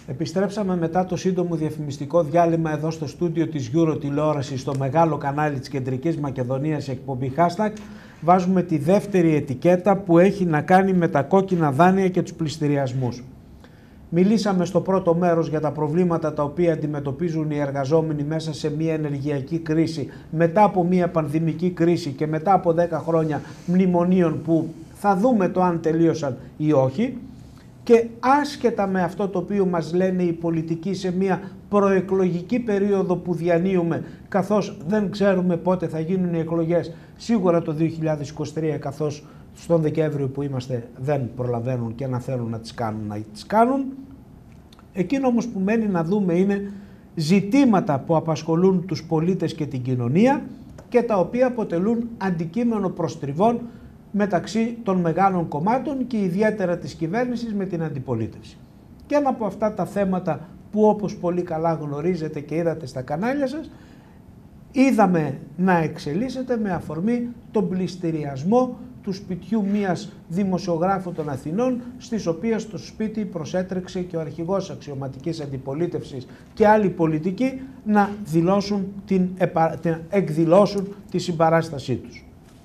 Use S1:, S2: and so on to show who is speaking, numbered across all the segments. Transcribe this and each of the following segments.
S1: Επιστρέψαμε μετά το σύντομο διαφημιστικό διάλειμμα εδώ στο στούντιο της Euro τηλεόρασης, στο μεγάλο κανάλι της Κεντρικής Μακεδονίας, εκπομπή Hashtag. Βάζουμε τη δεύτερη ετικέτα που έχει να κάνει με τα κόκκινα δάνεια και τους πληστηριασμούς. Μιλήσαμε στο πρώτο μέρος για τα προβλήματα τα οποία αντιμετωπίζουν οι εργαζόμενοι μέσα σε μια ενεργειακή κρίση, μετά από μια πανδημική κρίση και μετά από 10 χρόνια μνημονίων που θα δούμε το αν τελείωσαν ή όχι. Και άσχετα με αυτό το οποίο μας λένε οι πολιτικοί σε μια προεκλογική περίοδο που διανύουμε, καθώς δεν ξέρουμε πότε θα γίνουν οι εκλογές, σίγουρα το 2023, καθώς στον Δεκέμβριο που είμαστε δεν προλαβαίνουν και να θέλουν να τις κάνουν, να τις κάνουν. Εκείνο όμως που μένει να δούμε είναι ζητήματα που απασχολούν τους πολίτες και την κοινωνία και τα οποία αποτελούν αντικείμενο προστριβών μεταξύ των μεγάλων κομμάτων και ιδιαίτερα της κυβέρνησης με την αντιπολίτευση. Και ένα από αυτά τα θέματα που, όπως πολύ καλά γνωρίζετε και είδατε στα κανάλια σας, είδαμε να εξελίσσεται με αφορμή τον πληστηριασμό του σπιτιού μιας δημοσιογράφου των Αθηνών, στις οποίες στο σπίτι προσέτρεξε και ο αρχηγός αξιωματικής αντιπολίτευσης και άλλοι πολιτικοί να εκδηλώσουν τη συμπαράστασή τους.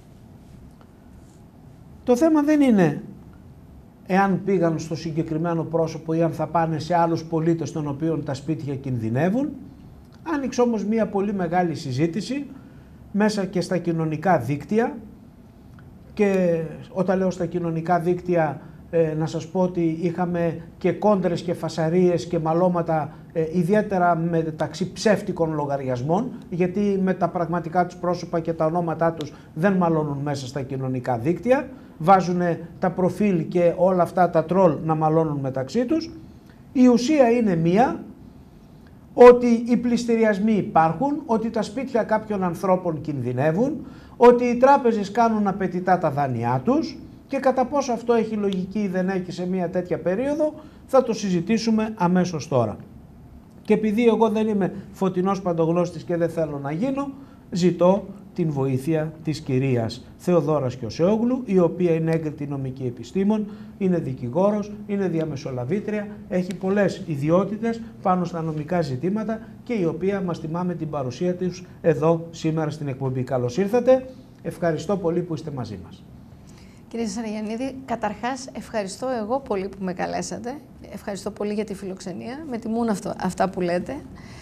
S1: Το θέμα δεν είναι εάν πήγαν στο συγκεκριμένο πρόσωπο ή αν θα πάνε σε άλλους πολίτες των οποίων τα σπίτια κινδυνεύουν. Άνοιξε όμως μια πολύ μεγάλη συζήτηση μέσα και στα κοινωνικά δίκτυα, και όταν λέω στα κοινωνικά δίκτυα να σας πω ότι είχαμε και κόντρες και φασαρίες και μαλώματα ιδιαίτερα μεταξύ ψεύτικων λογαριασμών, γιατί με τα πραγματικά τους πρόσωπα και τα ονόματά τους δεν μαλώνουν μέσα στα κοινωνικά δίκτυα, βάζουν τα προφίλ και όλα αυτά τα τρόλ να μαλώνουν μεταξύ τους. Η ουσία είναι μία, ότι οι πληστηριασμοί υπάρχουν, ότι τα σπίτια κάποιων ανθρώπων κινδυνεύουν, ότι οι τράπεζες κάνουν απαιτητά τα δάνειά τους και κατά πόσο αυτό έχει λογική ή δεν έχει σε μια τέτοια περίοδο θα το συζητήσουμε αμέσως τώρα. Και επειδή εγώ δεν είμαι φωτεινός παντογνώστης και δεν θέλω να γίνω, ζητώ την βοήθεια της κυρίας Θεοδόρας Κιωσεόγλου, η οποία είναι έγκριτη νομική επιστήμον, είναι δικηγόρος, είναι διαμεσολαβήτρια, έχει πολλές ιδιότητες πάνω στα νομικά ζητήματα και η οποία μας τιμά με την παρουσία της εδώ σήμερα στην εκπομπή. Καλώς ήρθατε, ευχαριστώ πολύ που είστε μαζί μας.
S2: Κύριε Σαραγιαννίδη, καταρχάς ευχαριστώ εγώ πολύ που με καλέσατε, ευχαριστώ πολύ για τη φιλοξενία, με τιμούν αυτά που λέτε.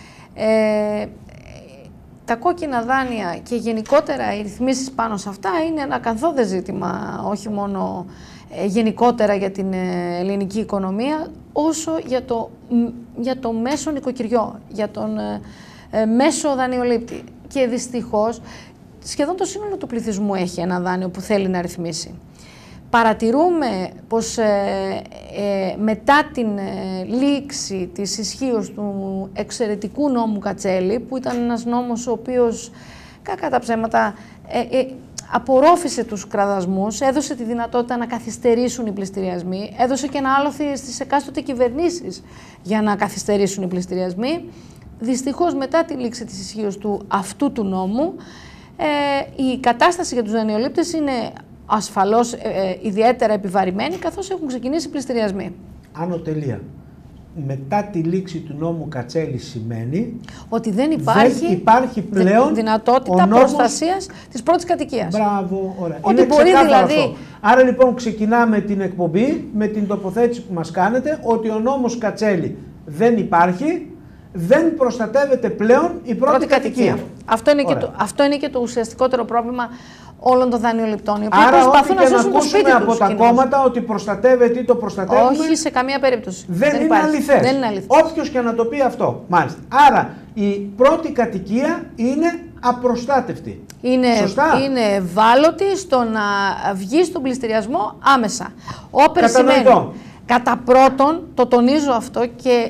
S2: Τα κόκκινα δάνεια και γενικότερα οι ρυθμίσεις πάνω σε αυτά είναι ένα ακαθόδε ζήτημα, όχι μόνο γενικότερα για την ελληνική οικονομία, όσο για το μέσο νοικοκυριό, για τον μέσο δανειολήπτη. Και δυστυχώς σχεδόν το σύνολο του πληθυσμού έχει ένα δάνειο που θέλει να ρυθμίσει. Παρατηρούμε πως μετά την λήξη της ισχύως του εξαιρετικού νόμου Κατσέλη, που ήταν ένας νόμος ο οποίος κακά τα ψέματα απορρόφησε τους κραδασμούς, έδωσε τη δυνατότητα να καθυστερήσουν οι πληστηριασμοί, έδωσε και ένα άλοθη στις εκάστοτε κυβερνήσεις για να καθυστερήσουν οι πληστηριασμοί. Δυστυχώς μετά τη λήξη της ισχύως αυτού του νόμου, η κατάσταση για τους δανειολήπτες είναι ασφαλώς ιδιαίτερα επιβαρημένοι, καθώς έχουν ξεκινήσει πληστηριασμοί.
S1: Άνω τελεία. Μετά τη λήξη του νόμου Κατσέλη σημαίνει
S2: ότι δεν υπάρχει
S1: πλέον
S2: δυνατότητα προστασίας της πρώτης κατοικίας.
S1: Μπράβο, ωραία.
S2: Ότι μπορεί δηλαδή...
S1: Αυτό. Άρα λοιπόν ξεκινάμε την εκπομπή με την τοποθέτηση που μας κάνετε ότι ο νόμος Κατσέλη δεν υπάρχει, δεν προστατεύεται πλέον η πρώτη κατοικία.
S2: Αυτό είναι και το ουσιαστικότερο πρόβλημα όλων των δανειοληπτών.
S1: Άρα ό,τι και να ακούσουμε από τα κόμματα ότι προστατεύεται ή το προστατεύουμε...
S2: Όχι σε καμία περίπτωση.
S1: Δεν είναι αληθές. Όποιος και να το πει αυτό. Μάλιστα. Άρα η πρώτη κατοικία είναι απροστάτευτη.
S2: Είναι ευάλωτη στο να βγει στον πληστηριασμό άμεσα.
S1: Κατανοητό.
S2: Κατά πρώτον, το τονίζω αυτό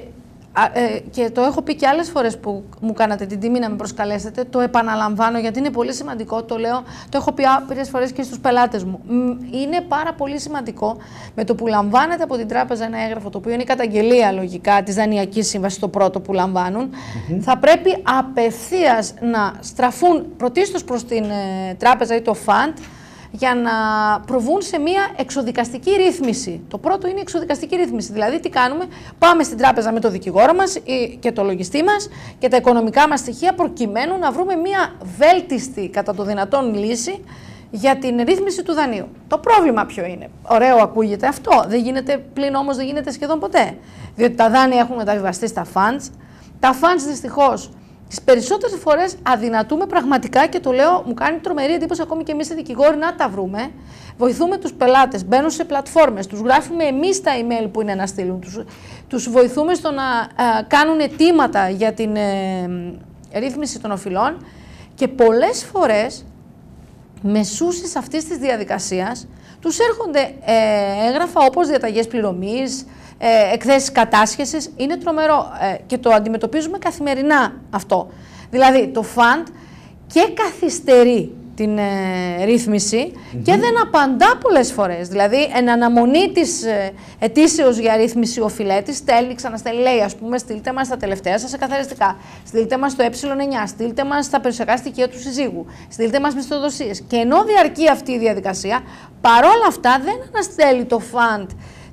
S2: και το έχω πει και άλλες φορές που μου κάνατε την τιμή να με προσκαλέσετε, το επαναλαμβάνω γιατί είναι πολύ σημαντικό, το λέω, το έχω πει άπειρες φορές και στους πελάτες μου. Είναι πάρα πολύ σημαντικό με το που λαμβάνετε από την τράπεζα ένα έγγραφο, το οποίο είναι η καταγγελία λογικά της δανειακής σύμβασης, το πρώτο που λαμβάνουν, θα πρέπει απευθείας να στραφούν πρωτίστως προς την τράπεζα ή το φαντ, για να προβούν σε μια εξοδικαστική ρύθμιση. Το πρώτο είναι η εξοδικαστική ρύθμιση. Δηλαδή, τι κάνουμε, πάμε στην τράπεζα με το δικηγόρο μας και το λογιστή μας και τα οικονομικά μας στοιχεία, προκειμένου να βρούμε μια βέλτιστη κατά το δυνατόν λύση για την ρύθμιση του δανείου. Το πρόβλημα ποιο είναι? Ωραίο ακούγεται αυτό, δεν γίνεται, πλην όμως δεν γίνεται σχεδόν ποτέ. Διότι τα δάνεια έχουν μεταβιβαστεί στα funds. Τα funds δυστυχώς τις περισσότερες φορές αδυνατούμε πραγματικά, και το λέω, μου κάνει τρομερή εντύπωση ακόμη και εμείς οι δικηγόροι να τα βρούμε. Βοηθούμε τους πελάτες, μπαίνουν σε πλατφόρμες, τους γράφουμε εμείς τα email που είναι να στείλουν, τους βοηθούμε στο να κάνουν αιτήματα για την ρύθμιση των οφειλών, και πολλές φορές μεσούσεις αυτής της διαδικασίας τους έρχονται έγγραφα όπως διαταγές πληρωμής, εκθέσεις κατάσχεσης. Είναι τρομερό και το αντιμετωπίζουμε καθημερινά αυτό. Δηλαδή το φαντ και καθυστερεί την ρύθμιση και δεν απαντά πολλές φορές. Δηλαδή εν αναμονή της αιτήσεως για ρύθμιση ο οφειλέτης στέλνει, ξαναστέλνει, λέει ας πούμε στείλτε μας τα τελευταία σας εκαθαριστικά, στείλτε μας το ε9, στείλτε μας τα περιουσιακά στοιχεία του συζύγου, στείλτε μας μισθοδοσίες. Και ενώ διαρκεί αυτή η διαδικασία, παρόλα αυτά δεν αναστέλει το φαντ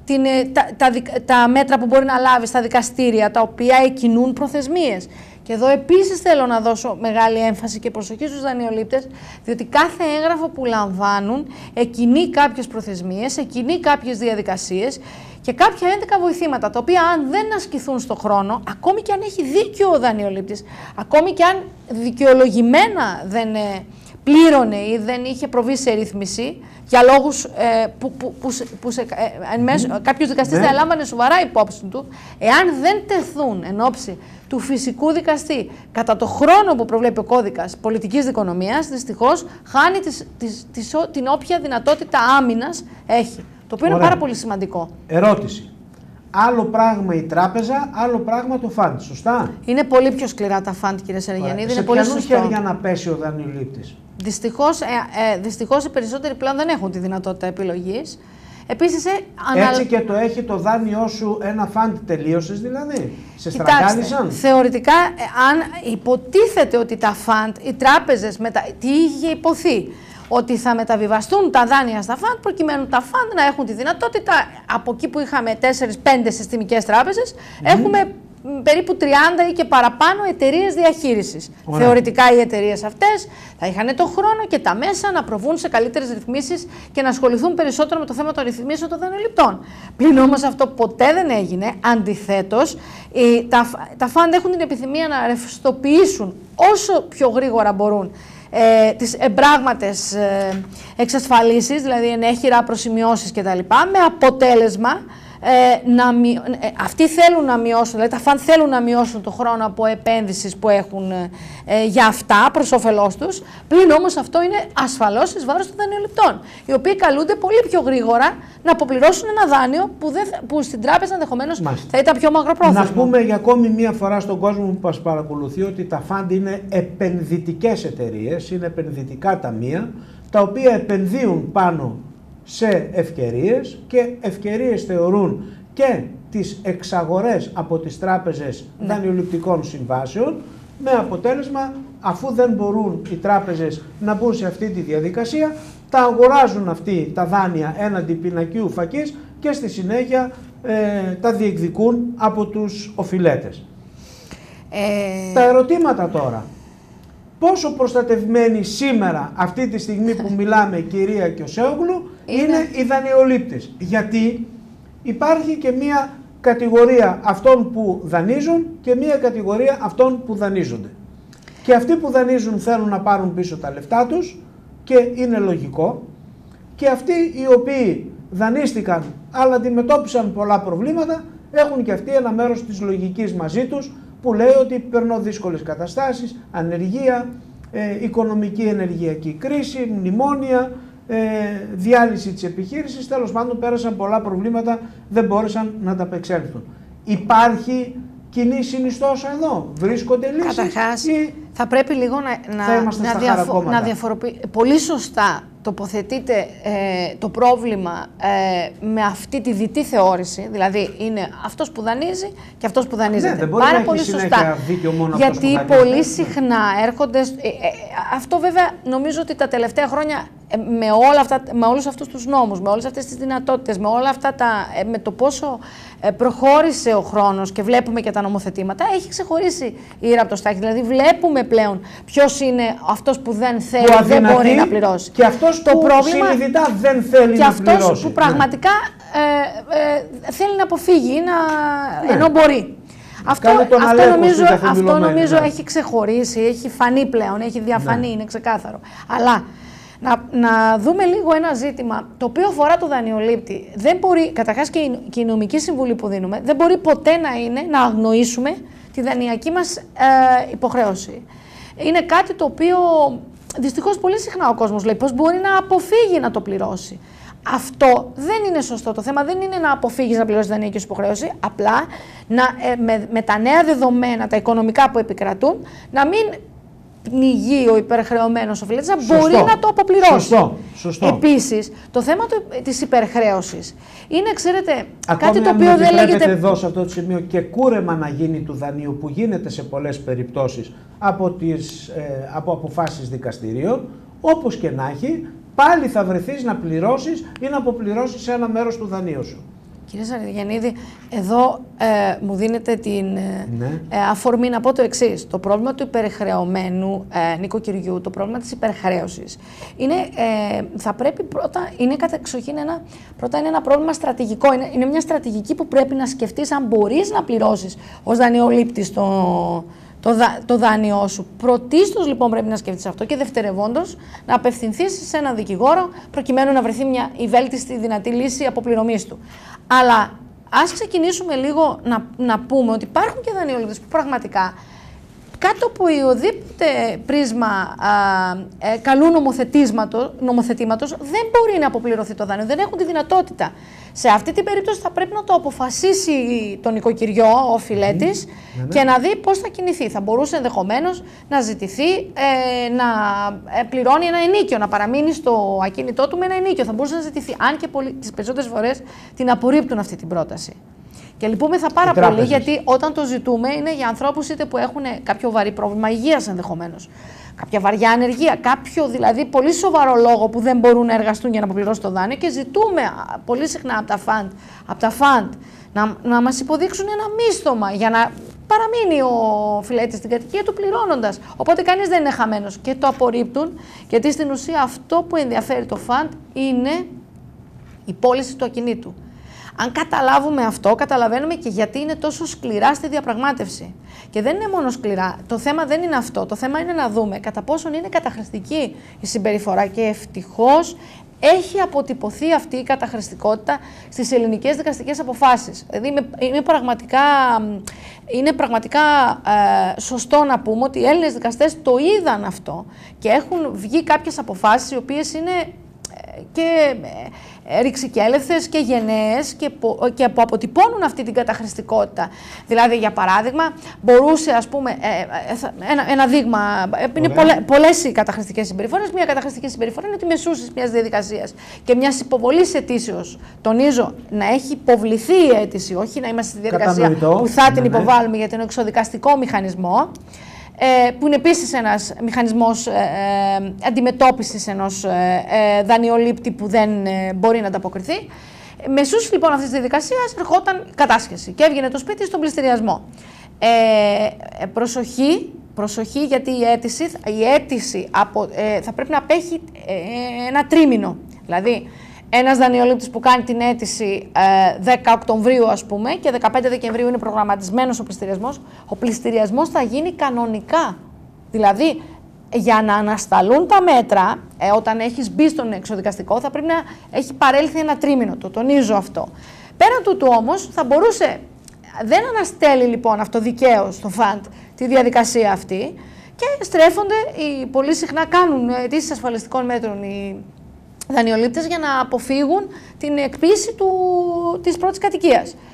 S2: τα μέτρα που μπορεί να λάβει στα δικαστήρια, τα οποία εκκινούν προθεσμίες. Και εδώ επίσης θέλω να δώσω μεγάλη έμφαση και προσοχή στους δανειολήπτες, διότι κάθε έγγραφο που λαμβάνουν εκκινεί κάποιες προθεσμίες, εκκινεί κάποιες διαδικασίες και κάποια έντεκα βοηθήματα, τα οποία αν δεν ασκηθούν στον χρόνο, ακόμη και αν έχει δίκιο ο δανειολήπτης, ακόμη και αν δικαιολογημένα δεν πλήρωνε ή δεν είχε προβεί σε ρύθμιση, για λόγους κάποιος δικαστής δεν λάμβανε σοβαρά υπόψη του, εάν δεν τεθούν εν ώψη του φυσικού δικαστή κατά το χρόνο που προβλέπει ο κώδικας πολιτικής δικονομίας, δυστυχώς χάνει την όποια δυνατότητα άμυνας έχει. Το οποίο είναι πάρα πολύ σημαντικό.
S1: Ερώτηση. Άλλο πράγμα η τράπεζα, άλλο πράγμα το φαντ, σωστά?
S2: Είναι πολύ πιο σκληρά τα φαντ, κύριε Σεραγιαννίδη.
S1: Σε ποιανού χέρια να πέσει ο δανειολήπτης?
S2: Δυστυχώς οι περισσότεροι πλέον δεν έχουν τη δυνατότητα επιλογής. Επίσης,
S1: έτσι και το έχει το δάνειό σου ένα φαντ, τελείωσες δηλαδή? Σε στραγγάλισαν?
S2: Θεωρητικά, αν υποτίθεται ότι τα φαντ, οι τράπεζες, τι είχε υποθεί? Ότι θα μεταβιβαστούν τα δάνεια στα φαντ, προκειμένου τα φαντ να έχουν τη δυνατότητα, από εκεί που είχαμε 4-5 συστημικές τράπεζες, έχουμε περίπου 30 ή και παραπάνω εταιρείες διαχείρισης.
S1: Ωραία.
S2: Θεωρητικά οι εταιρείες αυτές θα είχαν το χρόνο και τα μέσα να προβούν σε καλύτερες ρυθμίσεις και να ασχοληθούν περισσότερο με το θέμα των ρυθμίσεων των δανειοληπτών. Πλην όμως αυτό ποτέ δεν έγινε. Αντιθέτως, τα φαντ έχουν την επιθυμία να ρευστοποιήσουν όσο πιο γρήγορα μπορούν τις εμπράγματες εξασφαλίσεις, δηλαδή ενέχειρα, προσημειώσεις κτλ. Με αποτέλεσμα αυτοί θέλουν να μειώσουν, δηλαδή τα φαντ θέλουν να μειώσουν το χρόνο από επένδυσης που έχουν για αυτά προς όφελός τους. Πλην όμως αυτό είναι ασφαλώς εις βάρος των δανειοληπτών, οι οποίοι καλούνται πολύ πιο γρήγορα να αποπληρώσουν ένα δάνειο που στην τράπεζα ενδεχομένως θα ήταν πιο μακροπρόθεσμο.
S1: Να πούμε για ακόμη μία φορά στον κόσμο που μας παρακολουθεί ότι τα φαντ είναι επενδυτικές εταιρείες, είναι επενδυτικά ταμεία, τα οποία επενδύουν πάνω σε ευκαιρίες και ευκαιρίες θεωρούν και τις εξαγορές από τις τράπεζες δανειοληπτικών συμβάσεων, με αποτέλεσμα, αφού δεν μπορούν οι τράπεζες να μπουν σε αυτή τη διαδικασία, τα αγοράζουν αυτοί τα δάνεια έναντι πινακίου φακής και στη συνέχεια τα διεκδικούν από τους οφειλέτες. Τα ερωτήματα τώρα. Πόσο προστατευμένοι σήμερα, αυτή τη στιγμή που μιλάμε, κυρία Κιωσέογλου, είναι οι δανειολήπτες? Γιατί υπάρχει και μία κατηγορία αυτών που δανείζουν και μία κατηγορία αυτών που δανείζονται. Και αυτοί που δανείζουν θέλουν να πάρουν πίσω τα λεφτά τους και είναι λογικό. Και αυτοί οι οποίοι δανείστηκαν αλλά αντιμετώπισαν πολλά προβλήματα, έχουν και αυτοί ένα μέρος της λογικής μαζί τους, που λέει ότι περνώ δύσκολες καταστάσεις, ανεργία, οικονομική ενεργειακή κρίση, μνημόνια, διάλυση της επιχείρησης, τέλος πάντων πέρασαν πολλά προβλήματα, δεν μπόρεσαν να τα απεξέλθουν. Υπάρχει κοινή συνιστόσα εδώ, βρίσκονται λύσεις?
S2: Καταρχάς, θα πρέπει λίγο να διαφοροποιήσουμε. Πολύ σωστά τοποθετείτε το πρόβλημα με αυτή τη διτή θεώρηση, δηλαδή είναι αυτός που δανείζει και αυτός που δανείζεται.
S1: Ναι, δεν μπορεί
S2: πάρα
S1: να
S2: πολύ
S1: έχει
S2: σωστά.
S1: δίκιο μόνο
S2: Γιατί
S1: αυτός που
S2: πολύ συχνά έρχονται. Αυτό βέβαια νομίζω ότι τα τελευταία χρόνια με όλους αυτούς τους νόμους, με όλες αυτές τις δυνατότητες, με όλα αυτά με το πόσο προχώρησε ο χρόνος και βλέπουμε και τα νομοθετήματα, έχει ξεχωρίσει η ήρα από το στάχι. Δηλαδή βλέπουμε πλέον ποιος είναι αυτός που δεν θέλει, δεν μπορεί να πληρώσει.
S1: Και αυτός που συνειδητά δεν θέλει να πληρώσει.
S2: Και αυτός που πραγματικά θέλει να αποφύγει, ενώ μπορεί. Αυτό νομίζω έχει ξεχωρίσει, έχει φανεί πλέον, έχει διαφανεί, είναι ξεκάθαρο. Αλλά να δούμε λίγο ένα ζήτημα το οποίο αφορά το δανειολήπτη. Δεν μπορεί, καταρχάς και η νομική συμβουλή που δίνουμε, δεν μπορεί ποτέ να είναι να αγνοήσουμε τη δανειακή μας υποχρέωση. Είναι κάτι το οποίο δυστυχώς πολύ συχνά ο κόσμος λέει πώς μπορεί να αποφύγει να το πληρώσει. Αυτό δεν είναι σωστό. Το θέμα δεν είναι να αποφύγεις να πληρώσεις δανειακή υποχρέωση, απλά με τα νέα δεδομένα, τα οικονομικά που επικρατούν, να μην πνιγεί ο υπερχρεωμένος οφειλέτης, να μπορεί να το αποπληρώσει.
S1: Σωστό.
S2: Επίσης, το θέμα της υπερχρέωσης είναι, ξέρετε,
S1: ακόμη
S2: κάτι το οποίο δεν λέγεται
S1: εδώ σε αυτό το σημείο και κούρεμα να γίνει του δανείου, που γίνεται σε πολλές περιπτώσεις από αποφάσεις δικαστηρίων, όπως και να έχει, πάλι θα βρεθείς να πληρώσεις ή να αποπληρώσεις ένα μέρος του δανείου σου.
S2: Κύριε Σαρδιγιαννίδη, εδώ μου δίνετε την αφορμή να πω το εξής. Το πρόβλημα του υπερχρεωμένου νοικοκυριού, το πρόβλημα της υπερχρέωσης, θα πρέπει πρώτα, είναι κατεξοχήν πρώτα είναι ένα πρόβλημα στρατηγικό. Είναι μια στρατηγική που πρέπει να σκεφτείς αν μπορείς να πληρώσεις ως δανειολήπτης το δάνειό σου. Πρωτίστως λοιπόν πρέπει να σκεφτείς αυτό και δευτερευόντως να απευθυνθείς σε έναν δικηγόρο προκειμένου να βρεθεί η βέλτιστη δυνατή λύση αποπληρωμής του. Αλλά ας ξεκινήσουμε λίγο να πούμε ότι υπάρχουν και δανειολήπτες που πραγματικά κάτω από οποιοδήποτε πρίσμα καλού νομοθετήματος δεν μπορεί να αποπληρωθεί το δάνειο, δεν έχουν τη δυνατότητα. Σε αυτή την περίπτωση θα πρέπει να το αποφασίσει το νοικοκυριό, ο οφειλέτης, και να δει πώς θα κινηθεί. Θα μπορούσε ενδεχομένως να ζητηθεί να πληρώνει ένα ενίκιο, να παραμείνει στο ακίνητό του με ένα ενίκιο. Θα μπορούσε να ζητηθεί, αν και τις περισσότερες φορές την απορρίπτουν αυτή την πρόταση. Και λυπούμεθα πάρα πολύ, γιατί όταν το ζητούμε είναι για ανθρώπους είτε που έχουν κάποιο βαρύ πρόβλημα υγείας ενδεχομένως, κάποια βαριά ανεργία, κάποιο δηλαδή πολύ σοβαρό λόγο που δεν μπορούν να εργαστούν για να αποπληρώσουν το δάνειο, και ζητούμε πολύ συχνά από τα φαντ να μας υποδείξουν ένα μίσθωμα για να παραμείνει ο οφειλέτης στην κατοικία του πληρώνοντας. Οπότε κανείς δεν είναι χαμένος, και το απορρίπτουν, γιατί στην ουσία αυτό που ενδιαφέρει το φαντ είναι η πώληση του ακινήτου. Αν καταλάβουμε αυτό, καταλαβαίνουμε και γιατί είναι τόσο σκληρά στη διαπραγμάτευση. Και δεν είναι μόνο σκληρά. Το θέμα δεν είναι αυτό. Το θέμα είναι να δούμε κατά πόσον είναι καταχρηστική η συμπεριφορά. Και ευτυχώς έχει αποτυπωθεί αυτή η καταχρηστικότητα στις ελληνικές δικαστικές αποφάσεις. Δηλαδή είναι πραγματικά σωστό να πούμε ότι οι Έλληνες δικαστές το είδαν αυτό και έχουν βγει κάποιες αποφάσεις οι οποίες είναι και ρηξικέλευθες και γενναίες και που αποτυπώνουν αυτή την καταχρηστικότητα. Δηλαδή, για παράδειγμα, μπορούσε, ας πούμε, ένα δείγμα, είναι πολλές οι καταχρηστικές συμπεριφορές. Μια καταχρηστική συμπεριφορά είναι τη μεσούσης μιας διαδικασίας και μιας υποβολής αιτήσεως. Τονίζω, να έχει υποβληθεί η αίτηση, όχι να είμαστε στη διαδικασία που θα την υποβάλουμε για τον εξοδικαστικό μηχανισμό, που είναι επίσης ένας μηχανισμός αντιμετώπισης ενός δανειολήπτη που δεν μπορεί να ανταποκριθεί. Μεσούς λοιπόν αυτής της διαδικασίας ερχόταν κατάσχεση και έβγαινε το σπίτι στον πληστηριασμό. Προσοχή, γιατί η αίτηση θα πρέπει να απέχει ένα τρίμηνο. Δηλαδή, ένας δανειολήπτης που κάνει την αίτηση 10 Οκτωβρίου, ας πούμε, και 15 Δεκεμβρίου είναι προγραμματισμένος ο πληστηριασμός θα γίνει κανονικά. Δηλαδή, για να ανασταλούν τα μέτρα, όταν έχεις μπει στον εξοδικαστικό, θα πρέπει να έχει παρέλθει ένα τρίμηνο. Το τονίζω αυτό. Πέραν τούτου όμως, θα μπορούσε, δεν αναστέλει λοιπόν αυτό δικαίως στο ΦΑΝΤ τη διαδικασία αυτή και στρέφονται, πολύ συχνά κάνουν αιτήσεις ασφαλιστικών μέτρων οι δανειολήπτες για να αποφύγουν την εκποίηση της πρώτης κατοικίας.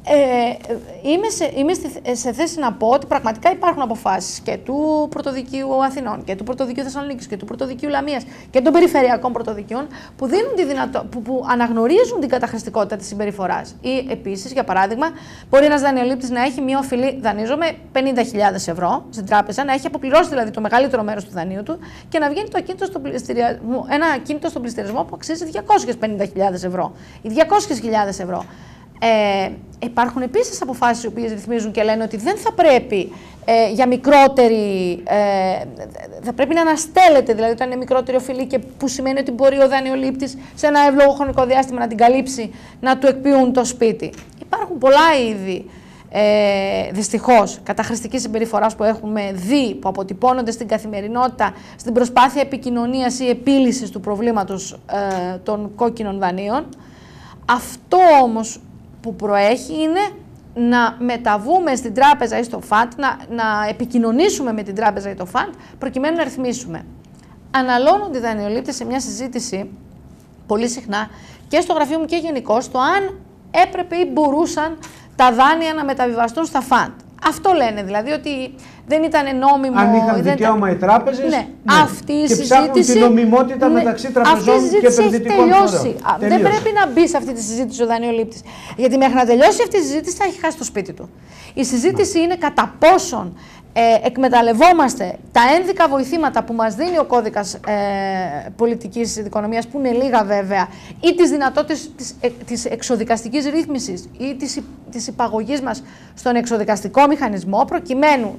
S2: Είμαι σε θέση να πω ότι πραγματικά υπάρχουν αποφάσεις και του Πρωτοδικείου Αθηνών και του Πρωτοδικείου Θεσσαλονίκης και του Πρωτοδικείου Λαμίας και των περιφερειακών πρωτοδικείων που, που αναγνωρίζουν την καταχρηστικότητα της συμπεριφοράς. Ή επίσης, για παράδειγμα, μπορεί ένας δανειολήπτης να έχει μια οφειλή, δανείζομαι 50.000 ευρώ στην τράπεζα, να έχει αποπληρώσει δηλαδή το μεγαλύτερο μέρος του δανείου του και να βγαίνει το ακίνητο στον πληστηριασμό, ένα ακίνητο στον πληστηριασμό που αξίζει 250.000 ευρώ ή 200.000 ευρώ. Υπάρχουν επίσης αποφάσεις οι οποίες ρυθμίζουν και λένε ότι δεν θα πρέπει για μικρότερη, θα πρέπει να αναστέλλεται, δηλαδή όταν είναι μικρότερη οφειλή και που σημαίνει ότι μπορεί ο δανειολήπτης σε ένα εύλογο χρονικό διάστημα να την καλύψει, να του εκποιούν το σπίτι. Υπάρχουν πολλά είδη δυστυχώς καταχρηστικής συμπεριφοράς που έχουμε δει, που αποτυπώνονται στην καθημερινότητα, στην προσπάθεια επικοινωνίας ή επίλυσης του προβλήματος των κόκκινων δανείων. Αυτό όμως που προέχει είναι να μεταβούμε στην τράπεζα ή στο ΦΑΝΤ, να επικοινωνήσουμε με την τράπεζα ή το ΦΑΝΤ, προκειμένου να ρυθμίσουμε. Αναλώνονται οι δανειολήπτες σε μια συζήτηση πολύ συχνά και στο γραφείο μου και γενικώς, το αν έπρεπε ή μπορούσαν τα δάνεια να μεταβιβαστούν στα ΦΑΝΤ. Αυτό λένε, δηλαδή ότι δεν ήταν νόμιμο.
S1: Αν είχαν δικαίωμα οι τράπεζες,
S2: ναι. Αυτή η
S1: και
S2: συζήτηση,
S1: ψάχνουν την νομιμότητα μεταξύ τραπεζών και επενδυτικών φορέων.
S2: Δεν πρέπει να μπει σε αυτή τη συζήτηση ο δανειολήπτης. Γιατί μέχρι να τελειώσει αυτή η συζήτηση θα έχει χάσει το σπίτι του. Η συζήτηση είναι κατά πόσον εκμεταλλευόμαστε τα ένδικα βοηθήματα που μας δίνει ο κώδικας πολιτικής δικονομίας, που είναι λίγα βέβαια, ή τις δυνατότητες της εξοδικαστικής ρύθμισης ή της υπαγωγής μας στον εξοδικαστικό μηχανισμό, προκειμένου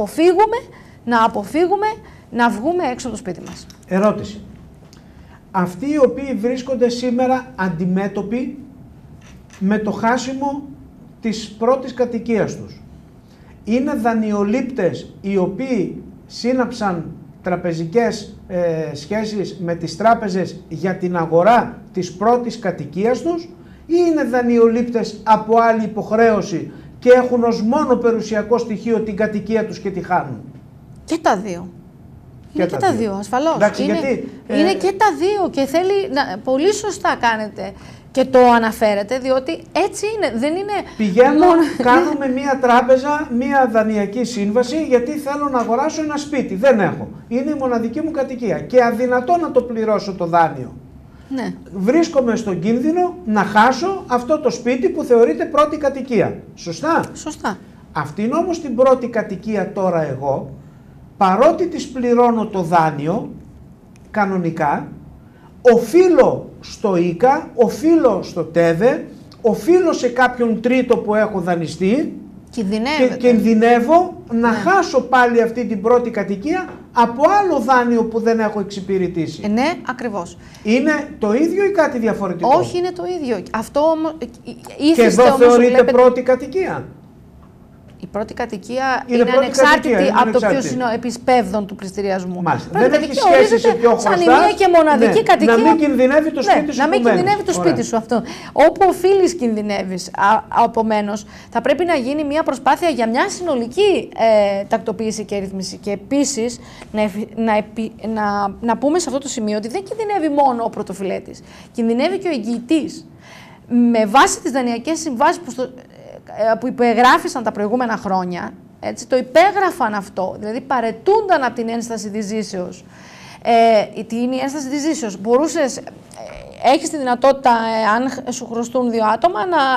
S2: να αποφύγουμε να βγούμε έξω από το σπίτι μας.
S1: Ερώτηση. Αυτοί οι οποίοι βρίσκονται σήμερα αντιμέτωποι με το χάσιμο της πρώτης κατοικίας τους, είναι δανειολήπτες οι οποίοι σύναψαν τραπεζικές σχέσεις με τις τράπεζες για την αγορά της πρώτης κατοικίας τους, ή είναι δανειολήπτες από άλλη υποχρέωση και έχουν ως μόνο περιουσιακό στοιχείο την κατοικία τους και τη χάνουν?
S2: Και τα δύο. Είναι και τα δύο, ασφαλώς.
S1: Εντάξει,
S2: είναι και τα δύο και θέλει πολύ σωστά κάνετε και το αναφέρετε, διότι έτσι είναι, δεν είναι...
S1: Πηγαίνω, κάνουμε μία τράπεζα, μία δανειακή σύμβαση, γιατί θέλω να αγοράσω ένα σπίτι. Δεν έχω. Είναι η μοναδική μου κατοικία και αδυνατό να το πληρώσω το δάνειο.
S2: Ναι.
S1: Βρίσκομαι στον κίνδυνο να χάσω αυτό το σπίτι που θεωρείται πρώτη κατοικία. Σωστά?
S2: Σωστά.
S1: Αυτήν όμως την πρώτη κατοικία τώρα εγώ, παρότι της πληρώνω το δάνειο, κανονικά, οφείλω στο ΙΚΑ, οφείλω στο ΤΕΔΕ, οφείλω σε κάποιον τρίτο που έχω δανειστεί και κινδυνεύω να χάσω πάλι αυτή την πρώτη κατοικία από άλλο δάνειο που δεν έχω εξυπηρετήσει.
S2: Ναι, ακριβώς.
S1: Είναι το ίδιο ή κάτι διαφορετικό?
S2: Όχι, είναι το ίδιο. Αυτό όμως...
S1: Και εδώ θεωρείται πρώτη κατοικία?
S2: Η πρώτη κατοικία είναι ανεξάρτητη από το ποιος είναι ο επισπεύδων του πληστηριασμού.
S1: Μάλιστα. Δεν έχει σχέση σε ποιο χρωστάς.
S2: Σαν η μία και μοναδική κατοικία.
S1: Να μην κινδυνεύει το σπίτι σου.
S2: Να μην κινδυνεύει το σπίτι σου αυτό. Όπου οφείλεις κινδυνεύεις. Επομένως, θα πρέπει να γίνει μια προσπάθεια για μια συνολική τακτοποίηση και ρύθμιση. Και επίσης να πούμε σε αυτό το σημείο ότι δεν κινδυνεύει μόνο ο πρωτοφυλέτης. Κινδυνεύει και ο εγγυητής. Με βάση τις δανειακές συμβάσεις που υπεγράφησαν τα προηγούμενα χρόνια, έτσι, το υπέγραφαν αυτό, δηλαδή παρετούνταν από την ένσταση της ζήσεως. Τι είναι η ένσταση της ζήσεως? Μπορούσες, έχεις τη δυνατότητα, αν σου χρωστούν δύο άτομα,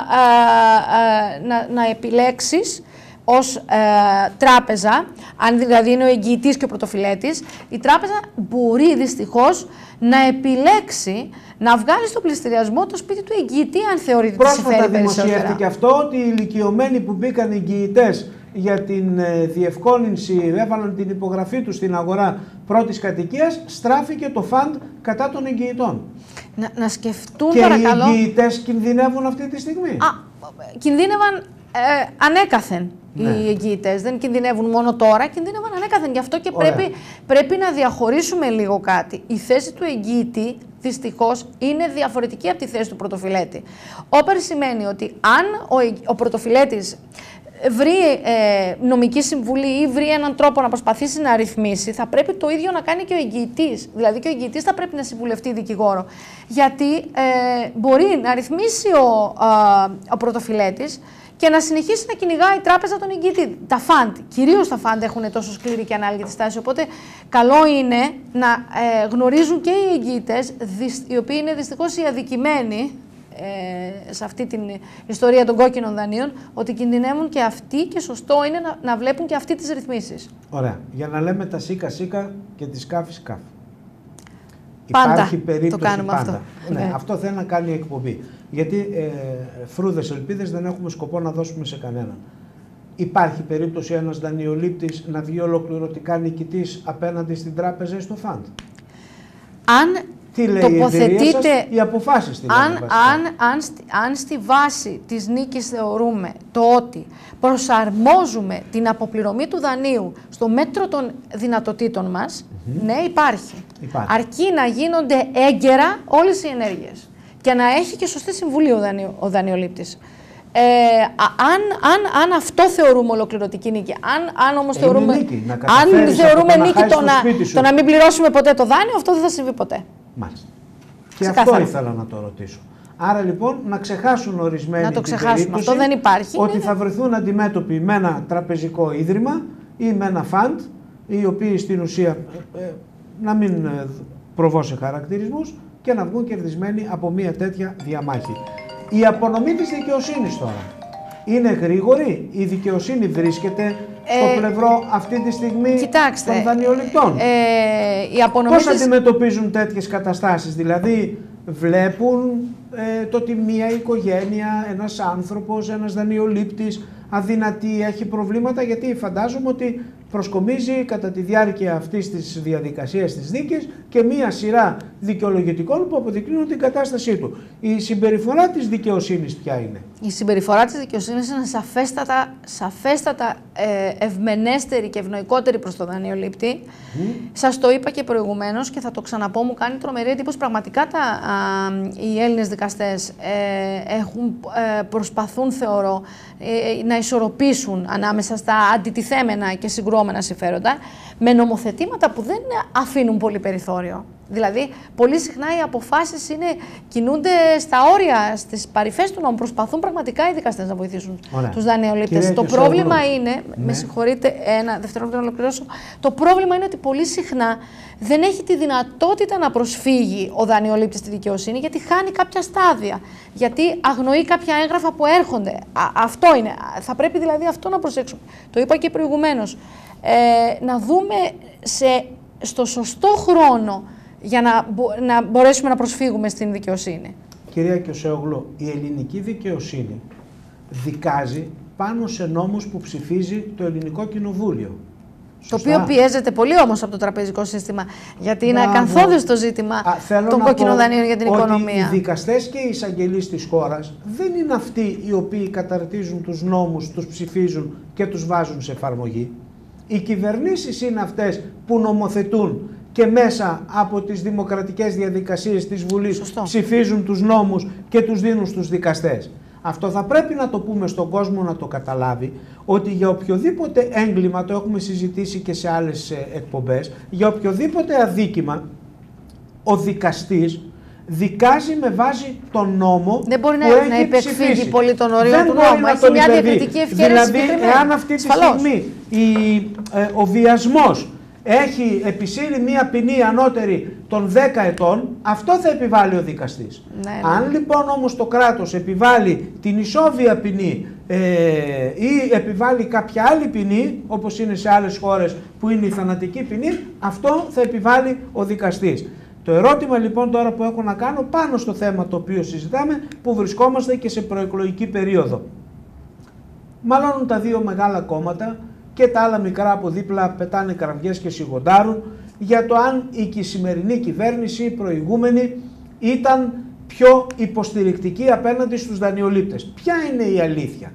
S2: να επιλέξεις ως τράπεζα, αν δηλαδή είναι ο εγγυητής και ο πρωτοφυλέτης, η τράπεζα μπορεί δυστυχώς να επιλέξει να βγάλει στο πληστηριασμό το σπίτι του εγγυητή, αν θεωρείται ότι συμφέρει περισσότερα.
S1: Πρόσφατα δημοσιεύτηκε αυτό, ότι οι ηλικιωμένοι που μπήκαν εγγυητές για την διευκόλυνση, έβαλαν την υπογραφή τους στην αγορά πρώτης κατοικίας, στράφηκε το ΦΑΝΤ κατά των εγγυητών.
S2: Να σκεφτούν,
S1: και
S2: παρακαλώ.
S1: Και οι εγγυητές κινδυνεύουν αυτή τη στιγμή.
S2: Κινδύνευαν ανέκαθεν.
S1: Ναι.
S2: Οι εγγυητές δεν κινδυνεύουν μόνο τώρα, κινδύνευαν ανέκαθεν. Γι' αυτό και πρέπει να διαχωρίσουμε λίγο κάτι. Η θέση του εγγυητή δυστυχώς είναι διαφορετική από τη θέση του πρωτοφυλέτη. Όπερ σημαίνει ότι αν ο πρωτοφυλέτης βρει νομική συμβουλή ή βρει έναν τρόπο να προσπαθήσει να ρυθμίσει, θα πρέπει το ίδιο να κάνει και ο εγγυητής. Δηλαδή και ο εγγυητής θα πρέπει να συμβουλευτεί δικηγόρο. Γιατί μπορεί να ρυθμίσει ο πρωτοφυλέτης και να συνεχίσει να κυνηγάει η τράπεζα τον εγγυητή. Τα φαντ, κυρίως τα φαντ έχουν τόσο σκληρή και ανάλγητη στάση, οπότε καλό είναι να γνωρίζουν και οι εγγυητές, οι οποίοι είναι δυστυχώς οι αδικημένοι σε αυτή την ιστορία των κόκκινων δανείων, ότι κινδυνεύουν και αυτοί και σωστό είναι να βλέπουν και αυτοί τις ρυθμίσεις.
S1: Ωραία. Για να λέμε τα σίκα σίκα και τη σκάφη σκάφη.
S2: Πάντα
S1: υπάρχει περίπτωση
S2: το κάνουμε
S1: πάντα.
S2: αυτό.
S1: Ναι, αυτό θέλει να κάνει εκπομπή. Γιατί φρούδες ελπίδες δεν έχουμε σκοπό να δώσουμε σε κανέναν. Υπάρχει περίπτωση ένας δανειολήπτης να βγει ολοκληρωτικά νικητής απέναντι στην τράπεζα ή στο φαντ?
S2: Αν
S1: τι λέει
S2: τοποθετείτε,
S1: οι αποφάσεις τι λένε,
S2: αν στη βάση της νίκης θεωρούμε το ότι προσαρμόζουμε την αποπληρωμή του δανείου στο μέτρο των δυνατοτήτων μας, ναι, υπάρχει. Αρκεί να γίνονται έγκαιρα όλες οι ενέργειες και να έχει και σωστή συμβουλή ο δανειολήπτης. Αν αυτό θεωρούμε ολοκληρωτική νίκη, αν όμως θεωρούμε νίκη το να μην πληρώσουμε ποτέ το δάνειο, αυτό δεν θα συμβεί ποτέ.
S1: Μάλιστα. Και αυτό ήθελα να το ρωτήσω. Άρα λοιπόν να ξεχάσουν ορισμένοι
S2: να το ξεχάσουμε, αυτό δεν υπάρχει.
S1: Ότι θα βρεθούν αντιμέτωποι με ένα τραπεζικό ίδρυμα ή με ένα φαντ, οι οποίοι στην ουσία να μην προβώ σε χαρακτηρισμούς και να βγουν κερδισμένοι από μια τέτοια διαμάχη. Η απονομή της δικαιοσύνης τώρα είναι γρήγορη? Η δικαιοσύνη βρίσκεται στο πλευρό αυτή τη στιγμή των δανειοληπτών? Πώς αντιμετωπίζουν τέτοιες καταστάσεις? Δηλαδή βλέπουν το ότι μια οικογένεια, ένας άνθρωπος, ένας δανειολήπτης αδυνατή, έχει προβλήματα, γιατί φαντάζομαι ότι προσκομίζει κατά τη διάρκεια αυτής της διαδικασίας της δίκης και μία σειρά δικαιολογητικών που αποδεικνύουν την κατάστασή του. Η συμπεριφορά της δικαιοσύνης ποια είναι?
S2: Η συμπεριφορά της δικαιοσύνης είναι σαφέστατα ευμενέστερη και ευνοϊκότερη προς τον δανειολήπτη. Σας το είπα και προηγουμένως και θα το ξαναπώ, μου κάνει τρομερή εντύπωση. Πραγματικά οι Έλληνες δικαστές προσπαθούν, θεωρώ, να ισορροπήσουν ανάμεσα στα αντιτιθέμενα και συγκρουόμενα συμφέροντα με νομοθετήματα που δεν αφήνουν πολύ περιθώριο. Δηλαδή, πολύ συχνά οι αποφάσεις κινούνται στα όρια, στις παρυφές του νόμου. Προσπαθούν πραγματικά οι δικαστές να βοηθήσουν τους δανειολήπτες. Το πρόβλημα είναι, με συγχωρείτε, ένα δευτερόλεπτο να ολοκληρώσω. Το πρόβλημα είναι ότι πολύ συχνά δεν έχει τη δυνατότητα να προσφύγει ο δανειολήπτης στη δικαιοσύνη, γιατί χάνει κάποια στάδια, γιατί αγνοεί κάποια έγγραφα που έρχονται. Αυτό είναι. Θα πρέπει δηλαδή αυτό να προσέξουμε. Το είπα και προηγουμένως. Να δούμε στο σωστό χρόνο για να μπορέσουμε να προσφύγουμε στην δικαιοσύνη.
S1: Κυρία Κιωσέογλου, η ελληνική δικαιοσύνη δικάζει πάνω σε νόμους που ψηφίζει το Ελληνικό Κοινοβούλιο.
S2: Το οποίο πιέζεται πολύ όμως από το τραπεζικό σύστημα, γιατί είναι ακαθόδες το ζήτημα των κόκκινων δανείων για την οικονομία.
S1: Οι δικαστές και οι εισαγγελείς της χώρας δεν είναι αυτοί οι οποίοι καταρτίζουν τους νόμους, τους ψηφίζουν και τους βάζουν σε εφαρμογή. Οι κυβερνήσεις είναι αυτές που νομοθετούν και μέσα από τις δημοκρατικές διαδικασίες της Βουλής ψηφίζουν τους νόμους και τους δίνουν στους δικαστές. Αυτό θα πρέπει να το πούμε στον κόσμο να το καταλάβει, ότι για οποιοδήποτε έγκλημα, το έχουμε συζητήσει και σε άλλες εκπομπές, για οποιοδήποτε αδίκημα ο δικαστής δικάζει με βάση τον νόμο.
S2: Δεν μπορεί
S1: που
S2: να υπεκφύγει πολύ τον όριο του νόμου. Έχει μια διακριτική ευχέρεια.
S1: Δηλαδή, εάν αυτή τη στιγμή ο βιασμός έχει επισύρει μία ποινή ανώτερη των 10 ετών, αυτό θα επιβάλλει ο δικαστής. Αν λοιπόν όμως το κράτος επιβάλλει την ισόβια ποινή ή επιβάλλει κάποια άλλη ποινή, όπως είναι σε άλλες χώρες που είναι η θανατική ποινή, αυτό θα επιβάλλει ο δικαστής. Το ερώτημα λοιπόν τώρα που έχω να κάνω πάνω στο θέμα το οποίο συζητάμε, που βρισκόμαστε και σε προεκλογική περίοδο. Μαλώνουν τα δύο μεγάλα κόμματα και τα άλλα μικρά από δίπλα πετάνε κραυγές και σιγοντάρουν για το αν η σημερινή κυβέρνηση, η προηγούμενη, ήταν πιο υποστηρικτική απέναντι στους δανειολήπτες. Ποια είναι η αλήθεια?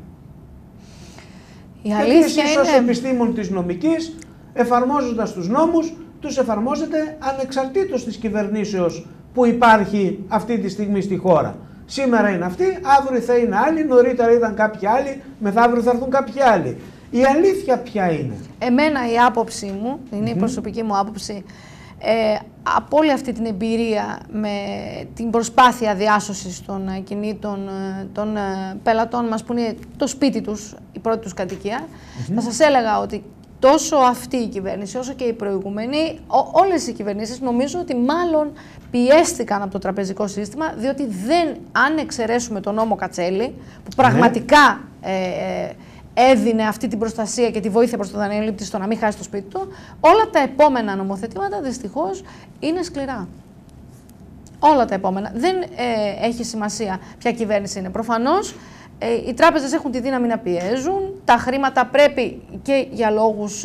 S2: Η αλήθεια
S1: εσείς ως επιστήμον της νομικής, εφαρμόζοντας τους νόμους, τους εφαρμόζετε ανεξαρτήτως της κυβερνήσεως που υπάρχει αυτή τη στιγμή στη χώρα. Σήμερα είναι αυτοί, αύριο θα είναι άλλοι, νωρίτερα ήταν κάποιοι άλλοι, μεθαύριο θα έρθουν κάποιοι άλλοι. Η αλήθεια ποια είναι?
S2: Εμένα η άποψή μου, είναι η προσωπική μου άποψη, από όλη αυτή την εμπειρία με την προσπάθεια διάσωσης των κινήτων των πελατών μας που είναι το σπίτι τους, η πρώτη τους κατοικία, θα σας έλεγα ότι τόσο αυτή η κυβέρνηση όσο και οι προηγούμενοι, όλες οι κυβερνήσεις νομίζω ότι μάλλον πιέστηκαν από το τραπεζικό σύστημα, διότι αν εξαιρέσουμε τον νόμο Κατσέλη, που πραγματικά έδινε αυτή την προστασία και τη βοήθεια προς τον δανειολήπτη στο να μην χάσει το σπίτι του, όλα τα επόμενα νομοθετήματα δυστυχώς είναι σκληρά. Όλα τα επόμενα. Δεν έχει σημασία ποια κυβέρνηση είναι. Προφανώς οι τράπεζες έχουν τη δύναμη να πιέζουν, τα χρήματα πρέπει και για λόγους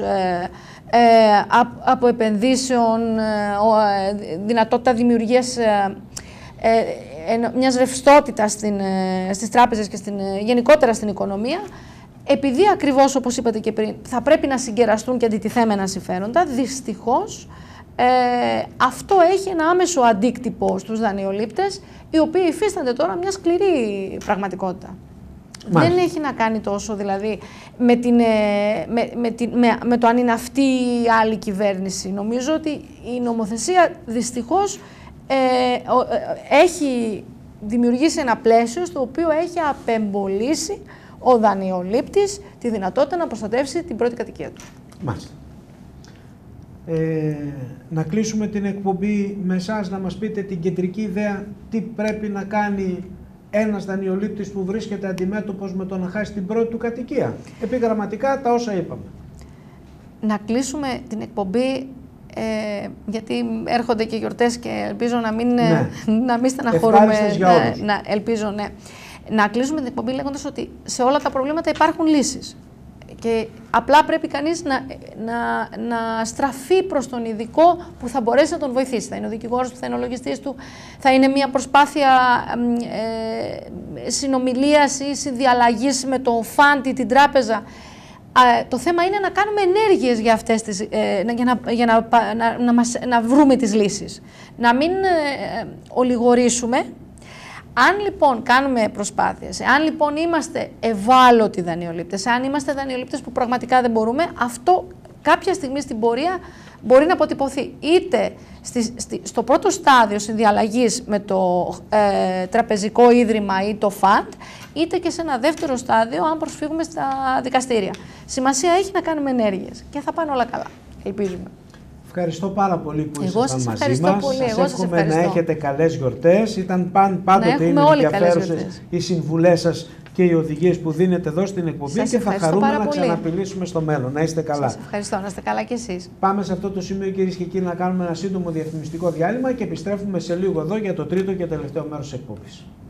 S2: από επενδύσεων, δυνατότητα δημιουργίας μιας ρευστότητας στις τράπεζες και γενικότερα στην οικονομία, επειδή ακριβώς όπως είπατε και πριν θα πρέπει να συγκεραστούν και αντιτιθέμενα συμφέροντα, δυστυχώς αυτό έχει ένα άμεσο αντίκτυπο στους δανειολήπτες, οι οποίοι υφίστανται τώρα μια σκληρή πραγματικότητα. Μάλιστα. Δεν έχει να κάνει τόσο δηλαδή με το αν είναι αυτή ή άλλη κυβέρνηση. Νομίζω ότι η νομοθεσία δυστυχώς έχει δημιουργήσει ένα πλαίσιο στο οποίο έχει απεμπολίσει ο δανειολήπτης τη δυνατότητα να προστατεύσει την πρώτη κατοικία του.
S1: Μάλιστα. Να κλείσουμε την εκπομπή με εσάς να μας πείτε την κεντρική ιδέα τι πρέπει να κάνει ένας δανειολήπτης που βρίσκεται αντιμέτωπος με το να χάσει την πρώτη του κατοικία. Επιγραμματικά τα όσα είπαμε. Να
S2: κλείσουμε την εκπομπή γιατί έρχονται και γιορτές και ελπίζω να μην στεναχωρούμε. Ελπίζω, ναι. Να κλείσουμε την εκπομπή λέγοντας ότι σε όλα τα προβλήματα υπάρχουν λύσεις. Και απλά πρέπει κανείς να στραφεί προς τον ειδικό που θα μπορέσει να τον βοηθήσει. Θα είναι ο δικηγόρος του, θα είναι ο λογιστής του, θα είναι μια προσπάθεια συνομιλίας ή συνδιαλλαγής με το φαντ ή την τράπεζα. Το θέμα είναι να κάνουμε ενέργειες για αυτές να βρούμε τις λύσεις. Να μην ολιγορήσουμε. Αν λοιπόν κάνουμε προσπάθειες, αν λοιπόν είμαστε ευάλωτοι δανειολήπτες, αν είμαστε δανειολήπτες που πραγματικά δεν μπορούμε, αυτό κάποια στιγμή στην πορεία μπορεί να αποτυπωθεί είτε στο πρώτο στάδιο συνδιαλλαγής με το τραπεζικό ίδρυμα ή το φαντ, είτε και σε ένα δεύτερο στάδιο αν προσφύγουμε στα δικαστήρια. Σημασία έχει να κάνουμε ενέργειες και θα πάνε όλα καλά, ελπίζουμε.
S1: Ευχαριστώ πάρα πολύ που ήσασταν μαζί μας. Σας εύχομαι να έχετε καλές γιορτές. Ήταν πάντοτε είναι ενδιαφέρουσες οι συμβουλές σας και οι οδηγίες που δίνετε εδώ στην εκπομπή και θα χαρούμε να ξαναπηλήσουμε στο μέλλον. Να είστε καλά.
S2: Σας ευχαριστώ. Να είστε καλά κι εσείς.
S1: Πάμε σε αυτό το σημείο, κυρίες και κύριοι, να κάνουμε ένα σύντομο διαφημιστικό διάλειμμα και επιστρέφουμε σε λίγο εδώ για το τρίτο και τελευταίο μέρος της εκπομπής.